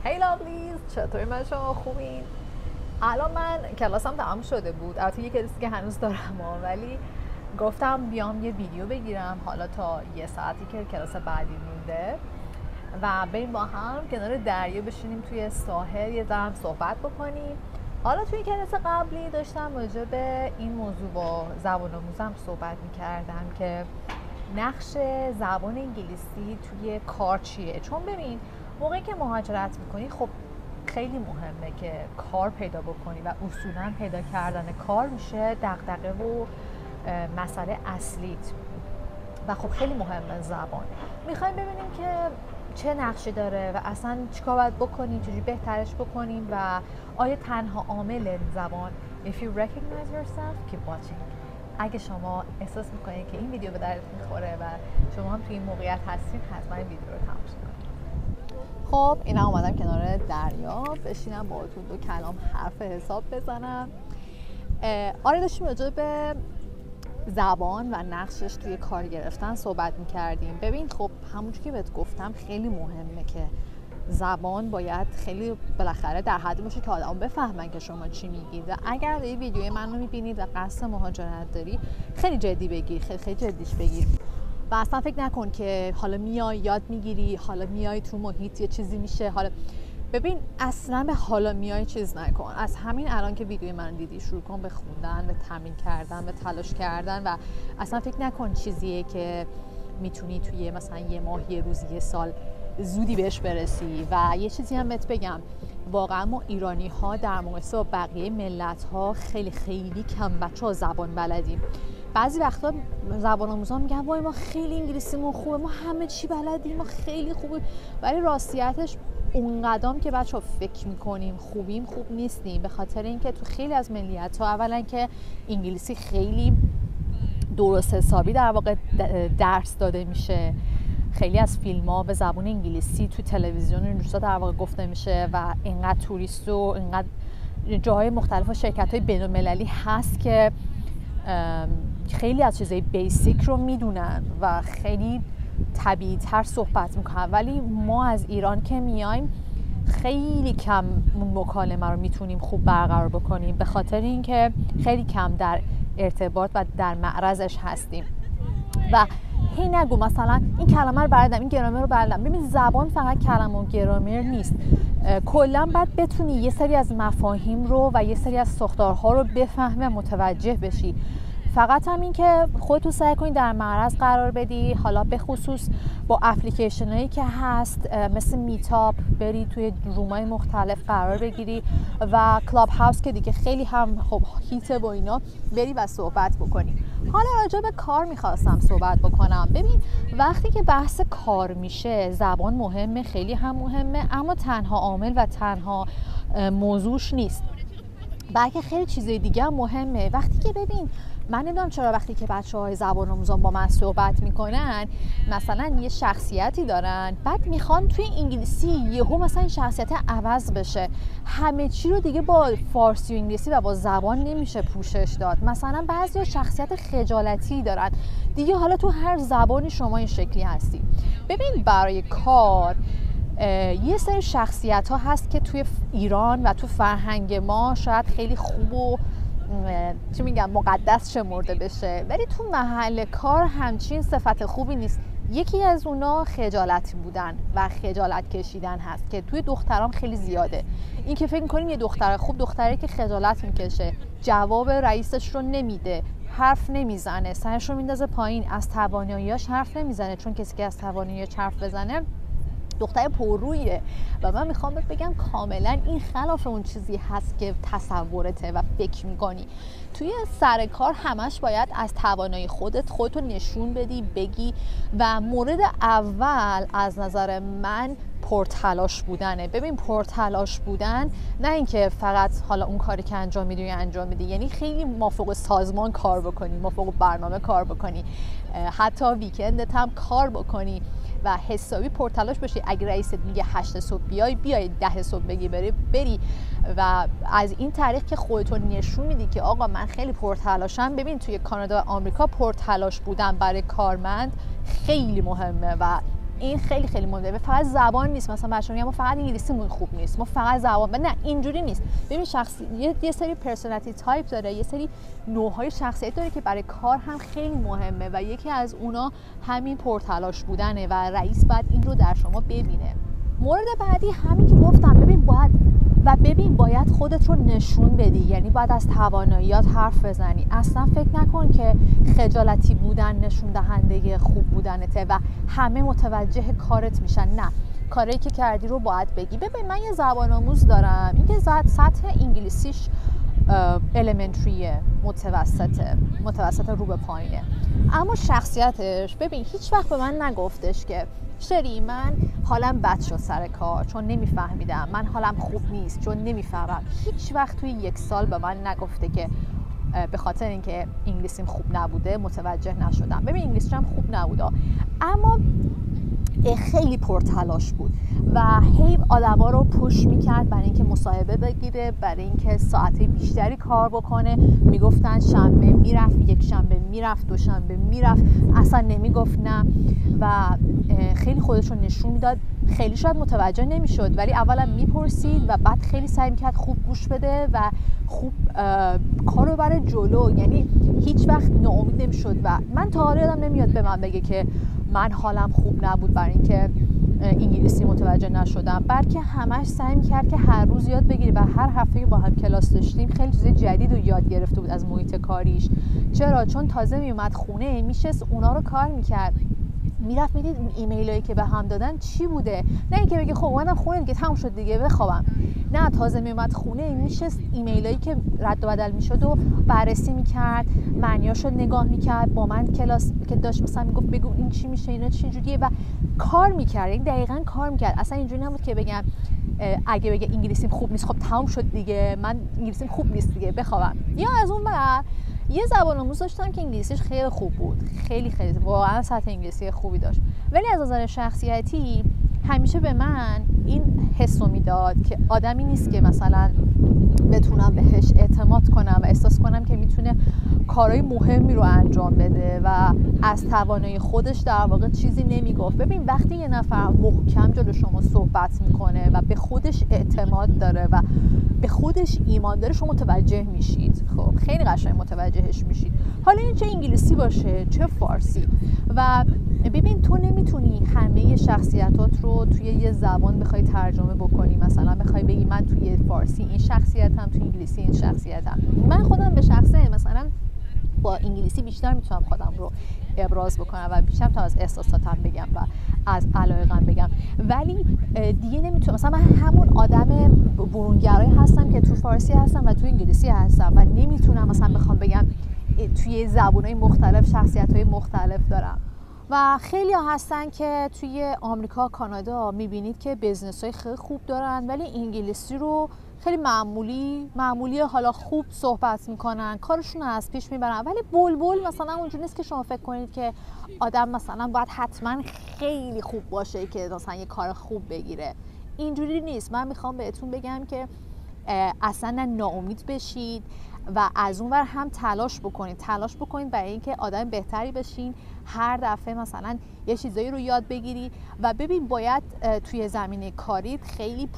هی لابلیز، چطوری من شما خوبین؟ الان من کلاسم تمام شده بود، البته یه کلاسی که هنوز دارم ولی گفتم بیام یه ویدیو بگیرم حالا تا یه ساعتی که کلاس بعدی مونده و بریم با هم کنار دریا بشینیم توی ساحل یه ذره صحبت بکنیم. حالا توی کلاس قبلی داشتم راجع به این موضوع با زبان آموزم صحبت می‌کردم که نقش زبان انگلیسی توی کار چیه. چون ببین موقعی که مهاجرت میکنی خب خیلی مهمه که کار پیدا بکنی و اصولاً پیدا کردن کار میشه دغدغه و مسئله اصلیت و خب خیلی مهمه زبان. میخوایم ببینیم که چه نقشی داره و اصلا چیکار باید بکنیم، چجوری بهترش بکنیم و آیا تنها عامل زبان if you recognize yourself keep watching. اگه شما احساس میکنید که این ویدیو به دردت میخوره و شما هم توی این موقعیت هستین حتما این ویدیو رو تماشا کنید. خب اینا اومدم کنار دریا بشینم باهاتون دو کلام حرف حساب بزنم. آره داشتیم راجع به زبان و نقشش توی کار گرفتن صحبت میکردیم. ببین خب همونجور که بهت گفتم خیلی مهمه که زبان باید خیلی بالاخره در حدی باشه که آدم بفهمن که شما چی میگید و اگر این ویدیوی من رو میبینید و قصد مهاجرت داری خیلی جدی بگیر، خیلی جدیش بگیر و اصلا فکر نکن که حالا میای یاد میگیری، حالا میای تو محیط یه چیزی میشه. حالا ببین اصلا به حالا میای چیز نکن، از همین الان که ویدیوی من دیدی شروع کن به خوندن، به تمرین کردن، به تلاش کردن و اصلا فکر نکن چیزیه که میتونی توی مثلا یه ماه، یه روز، یه سال زودی بهش برسی. و یه چیزی هم بهت بگم، واقعا ما ایرانی ها در مقایسه با بقیه ملت ها خیلی کم بچه‌ها زبان بلدیم. بعضی وقتا زبان آموزان میگن وای ما خیلی انگلیسیمون خوبه، ما همه چی بلدیم، ما خیلی خوبه، ولی راستیتش اونقدام که بچه‌ها فکر میکنیم خوبیم خوب نیستیم، به خاطر اینکه تو خیلی از ملیت‌ها اولا که انگلیسی خیلی درست حسابی در واقع درس داده میشه، خیلی از فیلم‌ها به زبان انگلیسی تو تلویزیون این روزا در واقع گفته میشه و اینقدر توریست و اینقدر جاهای مختلف و شرکت‌های بین‌المللی هست که خیلی از چیزای بیسیک رو میدونن و خیلی طبیعی تر صحبت میکنن، ولی ما از ایران که میایم خیلی کم مکالمه رو میتونیم خوب برقرار بکنیم به خاطر اینکه خیلی کم در ارتباط و در معرضش هستیم. و هی نگو مثلا این کلمه رو بلدم، این گرامر رو بلدم. ببین زبان فقط کلمه و گرامر نیست، کلا باید بتونی یه سری از مفاهیم رو و یه سری از ساختارها رو بفهمی و متوجه بشی. فقط هم این که خودتو سعی کنی در معرض قرار بدی، حالا به خصوص با اپلیکیشن هایی که هست مثل میتاپ بری توی رومای مختلف قرار بگیری و کلاب هاوس که دیگه خیلی هم خب هیته با اینا بری و صحبت بکنی. حالا راجع به کار میخواستم صحبت بکنم. ببین وقتی که بحث کار میشه زبان مهمه، خیلی هم مهمه، اما تنها عامل و تنها موضوعش نیست، بلکه خیلی چیزای دیگه هم مهمه. وقتی که ببین من نمیدونم چرا وقتی که بچه‌های زبان آموزان با من صحبت میکنن مثلا یه شخصیتی دارن بعد میخوان توی انگلیسی یهو مثلا این شخصیت عوض بشه، همه چی رو دیگه با فارسی و انگلیسی و با زبان نمیشه پوشش داد. مثلا بعضیا شخصیت خجالتی دارن دیگه، حالا تو هر زبانی شما این شکلی هستی. ببین برای کار یه سری شخصیت ها هست که توی ایران و تو فرهنگ ما شاید خیلی خوب و چی میگم مقدس شمرده بشه، ولی تو محل کار همچین صفت خوبی نیست. یکی از اونا خجالتی بودن و خجالت کشیدن هست که توی دخترام خیلی زیاده. این که فکر می‌کنیم یه دختر خوب دختری که خجالت میکشه، جواب رئیسش رو نمیده، حرف نمیزنه، سرش رو میندازه پایین، از تواناییاش حرف نمیزنه، چون کسی که از تواناییاش حرف بزنه دختر پررویه. و من میخوام بگم کاملا این خلاف اون چیزی هست که تصورته و فکر میکنی. توی سر کار همش باید از توانایی خودتو نشون بدی، بگی. و مورد اول از نظر من پرتلاش بودنه. ببین پرتلاش بودن نه اینکه فقط حالا اون کاری که انجام میدی انجام میدی، یعنی خیلی مافوق سازمان کار بکنی، مافوق برنامه کار بکنی، حتی ویکندت هم کار بکنی و حسابی پرتلاش باشی. اگه رئیست میگه 8 صبح بیای 10 صبح بگی بری و از این طریق که خودتو نشون میدی که آقا من خیلی پرتلاشم. ببین توی کانادا و آمریکا پرتلاش بودن برای کارمند خیلی مهمه و این خیلی خیلی مهمه. فقط زبان نیست، مثلا بچه‌ها میگن ما فقط انگلیسیمون خوب نیست، ما فقط زبان. نه اینجوری نیست. ببین یه سری پرسونالیتی تایپ داره، یه سری نوع‌های شخصیت داره که برای کار هم خیلی مهمه و یکی از اونا همین پرتلاش بودنه و رئیس باید این رو در شما ببینه. مورد بعدی همین که گفتم، ببین باید خودت رو نشون بدی، یعنی باید از تواناییات حرف بزنی. اصلا فکر نکن که خجالتی بودن نشون دهنده خوب بودنته و همه متوجه کارت میشن. نه، کاری که کردی رو باید بگی. ببین من یه زبان آموز دارم، این که سطح انگلیسیش elementary متوسط رو به پایینه، اما شخصیتش ببین هیچ وقت به من نگفتش که شری من حالم بد شد سر کار چون نمیفهمیدم، من حالم خوب نیست چون نمیفهمم. هیچ وقت توی 1 سال به من نگفته که به خاطر اینکه انگلیسیم خوب نبوده متوجه نشدم. ببین انگلیسیم خوب نبوده، اما خیلی پرتلاش بود و هی آدما رو پوش میکرد برای اینکه مصاحبه بگیره، برای اینکه ساعت بیشتری کار بکنه. میگفتن شنبه میرفت، 1 شنبه میرفت، 2 شنبه میرفت، اصلا نمیگفت نه و خیلی خودش رو نشون میداد. خیلی شاید متوجه نمیشد ولی اولا میپرسید و بعد خیلی سعی میکرد خوب گوش بده و خوب کار رو بره جلو، یعنی هیچ وقت ناامید نمیشد. و من تا حالا یادم نمیاد به من بگه که من حالم خوب نبود برای اینکه انگلیسی متوجه نشدم، بلکه همش سعی می‌کرد که هر روز یاد بگیره و هر هفته با هم کلاس داشتیم خیلی چیز جدید رو یاد گرفته بود از محیط کاریش. چرا؟ چون تازه میومد خونه، میشست اونا رو کار میکرد، میرفت میدید اون ایمیلایی که به هم دادن چی بوده، نه اینکه بگه خب اومدم خونه دیگه تموم شد دیگه بخوابم. نه، تازه میومد خونه میشست ایمیلایی که رد و بدل میشد و بررسی میکرد، معنیاشو نگاه میکرد، با من کلاس که داشت مثلا میگفت بگو این چی میشه، اینا چه جوریه و کار میکرد. یعنی دقیقاً کار میکرد. اصلا اینجوری نبود که بگم اگه بگه انگلیسیم خوب نیست خب تموم شد دیگه، من انگلیسیم خوب نیست دیگه بخوابم. یا از اون بعد یه زبان آموز داشتم که انگلیسیش خیلی خوب بود، خیلی واقعا سطح انگلیسی خوبی داشت، ولی از نظر شخصیتی همیشه به من این حسو میداد که آدمی نیست که مثلا بتونم بهش اعتماد کنم و احساس کنم که میتونه کارهای مهمی رو انجام بده و از توانایی خودش در واقع چیزی نمیگفت. ببین وقتی یه نفر محکم جلو شما صحبت میکنه و به خودش اعتماد داره و به خودش ایمان داره، شما متوجه میشید. خب خیلی قشنگ متوجهش میشید، حالا این چه انگلیسی باشه چه فارسی. و ببین تو نمیتونی همه شخصیتات رو توی یه زبان بخوای ترجمه بکنی، مثلا بخوای بگی من توی فارسی این شخصیتم، توی انگلیسی این شخصیتم. من خودم به شخصه مثلا با انگلیسی بیشتر میتونم خودم رو ابراز بکنم و بیشتر تا از احساساتم بگم و از علایقم بگم، ولی دیگه نمیتونم. مثلا من همون آدم برونگرایی هستم که تو فارسی هستم و تو انگلیسی هستم و نمیتونم مثلا بخوام بگم توی زبان‌های مختلف شخصیت‌های مختلف دارم. و خیلی ها هستن که توی آمریکا، کانادا میبینید که بزنس‌های خیلی خوب دارن ولی انگلیسی رو خیلی معمولی حالا خوب صحبت میکنن، کارشون رو از پیش میبرن، ولی بلبل مثلا اونجوری نیست که شما فکر کنید که آدم مثلا باید حتما خیلی خوب باشه که مثلا یه کار خوب بگیره. اینجوری نیست. من میخوام بهتون بگم که اصلا ناامید بشید و از اون ور هم تلاش بکنید برای اینکه آدم بهتری بشین. هر دفعه مثلا یه چیزایی رو یاد بگیری و ببین باید توی زمینه کاریت خیلی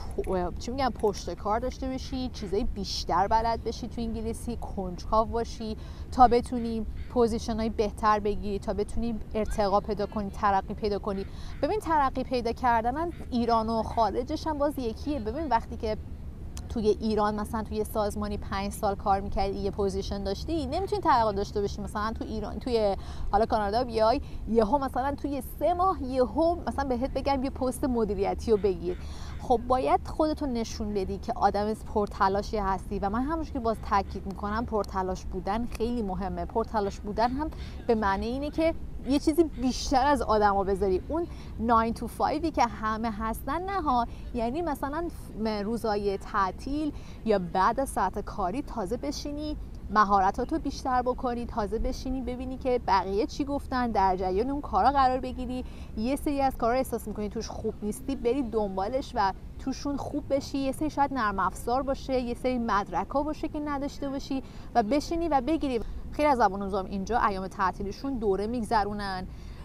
پشت کار داشته باشی، چیزای بیشتر بلد بشی، توی انگلیسی کنجکاو باشی تا بتونی پوزیشن‌های بهتر بگیری، تا بتونی ارتقا پیدا کنی، ترقی پیدا کنی. ببین ترقی پیدا کردن ایران و خارجش هم باز یکیه. ببین وقتی که توی ایران مثلا توی سازمانی 5 سال کار میکردی، یه پوزیشن داشتی، نمیتونی ترقی داشته باشی مثلا تو ایران، توی حالا کانادا بیای یهو مثلا توی 3 ماه یهو مثلا بهت بگم یه پست مدیریتی رو بگیر. خب باید خودتو نشون بدی که آدم پرتلاشی هستی و من همونش که باز تاکید میکنم پرتلاش بودن خیلی مهمه. پرتلاش بودن هم به معنی اینه که یه چیزی بیشتر از آدما بذاری. اون 9 to 5 که همه هستن نه ها، یعنی مثلا روزای تعطیل یا بعد از ساعت کاری تازه بشینی مهارتاتو بیشتر بکنی، تازه بشینی ببینی که بقیه چی گفتن، در جریان اون کارا قرار بگیری. یه سری از کارا احساس میکنی توش خوب نیستی، بری دنبالش و توشون خوب بشی. یه سری شاید نرم افزار باشه، یه سری مدرک‌ها باشه که نداشته باشی و بشینی و بگیری. خیلی از زبان آموزام اینجا ایام تعطیلشون دوره میگذرونن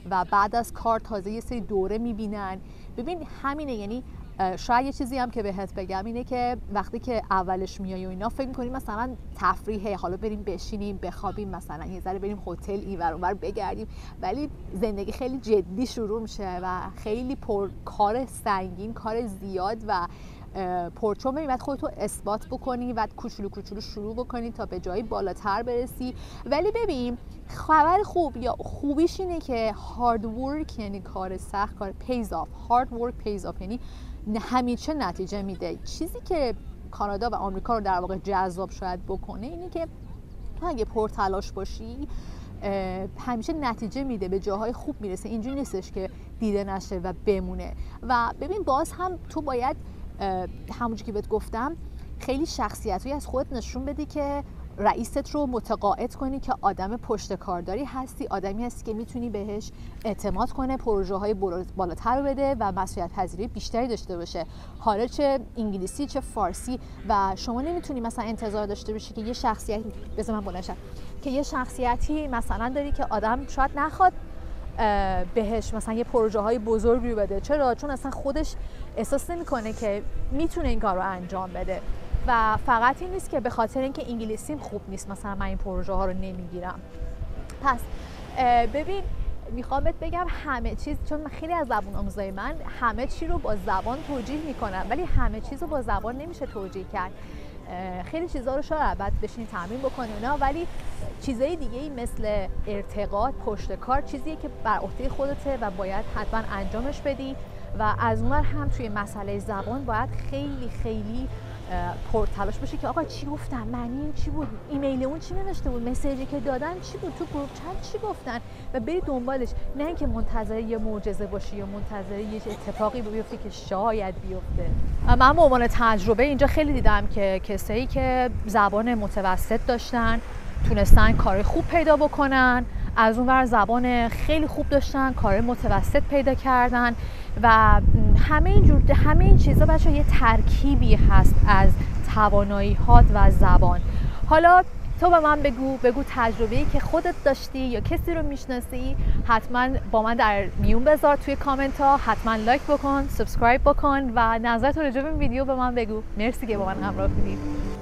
و بعد از کار تازه یه سری دوره میبینن. ببین همینه، یعنی شاید یه چیزی هم که بهت بگم اینه که وقتی که اولش میای و اینا فکر می‌کنی مثلا تفریحه، حالا بریم بشینیم بخوابیم، مثلا یه ذره بریم هتل اینور اونور بگردیم، ولی زندگی خیلی جدی شروع میشه و خیلی پر کار سنگین، کار زیاد و پرچون بعد خودتو اثبات بکنی و کوچولو کوچولو شروع بکنی تا به جایی بالاتر برسی. ولی ببین خبر خوب یا خوبیش اینه که هارد ورک، یعنی کار سخت، کار پیز آف، هارد ورک پیز آف، یعنی همیشه نتیجه میده. چیزی که کانادا و آمریکا رو در واقع جذاب شاید بکنه اینه که تو اگه پرتلاش باشی همیشه نتیجه میده، به جاهای خوب میرسه. اینجوری نیستش که دیده نشه و بمونه. و ببین باز هم تو باید همونجوری که بهت گفتم خیلی شخصیتایی از خودت نشون بدی که رئیست رو متقاعد کنی که آدم پشت کارداری هستی، آدمی هستی که میتونی بهش اعتماد کنه، پروژه های بالاتر رو بده و مسئولیت پذیری بیشتری داشته باشه، حالا چه انگلیسی چه فارسی. و شما نمیتونی مثلا انتظار داشته باشی که یه شخصیت که یه شخصیتی مثلا داری که آدم شاید نخواد بهش مثلا یه پروژه های بزرگی رو بده. چرا؟ چون اصلا خودش احساس نمیکنه که میتونه این کار رو انجام بده. و فقط این نیست که به خاطر اینکه انگلیسیم خوب نیست مثلا من این پروژه ها رو نمیگیرم. پس ببین میخوام بهت بگم همه چیز، چون خیلی از زبان آموزای من همه چی رو با زبان توجیه میکنن، ولی همه چیز رو با زبان نمیشه توجیه کرد. خیلی چیزا رو شاید بعد بشینی تمرین بکنی اونا، ولی چیزای دیگه‌ای مثل ارتقاء، پشت کار چیزیه که بر عهده خودته و باید حتما انجامش بدی. و از اونور هم توی مسئله زبان باید خیلی خیلی پرتلاش باشی که آقا چی گفتن، معنی این چی بود، ایمیل اون چی نوشته بود، مسیجی که دادن چی بود، تو گروپ چت چی گفتن، و بری دنبالش، نه اینکه منتظر یه معجزه باشی یا منتظر یه اتفاقی بیفته که شاید بیفته. من به عنوان تجربه اینجا خیلی دیدم که کسایی که زبان متوسط داشتن تونستن کار خوب پیدا بکنن، از اون ور زبان خیلی خوب داشتن کار متوسط پیدا کردن. و همه این چیزا بچه یه ترکیبی هست از توانایی‌هات و زبان. حالا تو به من بگو تجربه‌ای که خودت داشتی یا کسی رو میشناسی، حتما با من در میون بذار توی کامنت ها، حتما لایک بکن، سابسکرایب بکن و نظرت راجع به این ویدیو به من بگو. مرسی که با من همراه بودی.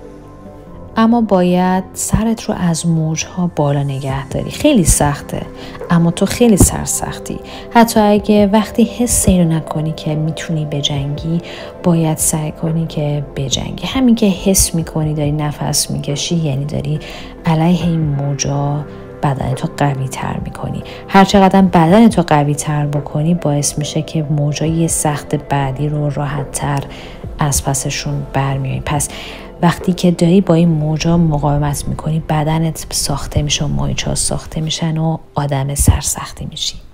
اما باید سرت رو از موجها بالا نگه داری. خیلی سخته، اما تو خیلی سرسختی. حتی اگه وقتی حس اینو نکنی که میتونی بجنگی، باید سعی کنی که بجنگی. همین که حس میکنی داری نفس میکشی، یعنی داری علیه این موجا بدن تو قوی تر میکنی. هر چقدر بدن تو قوی تر بکنی باعث میشه که موجای سخت بعدی رو راحت تر از پسشون برمیایی. پس وقتی که داری با این موجا مقاومت میکنی، بدنت ساخته میشه و مایچ‌ها ساخته میشن و آدم سرسختی میشی.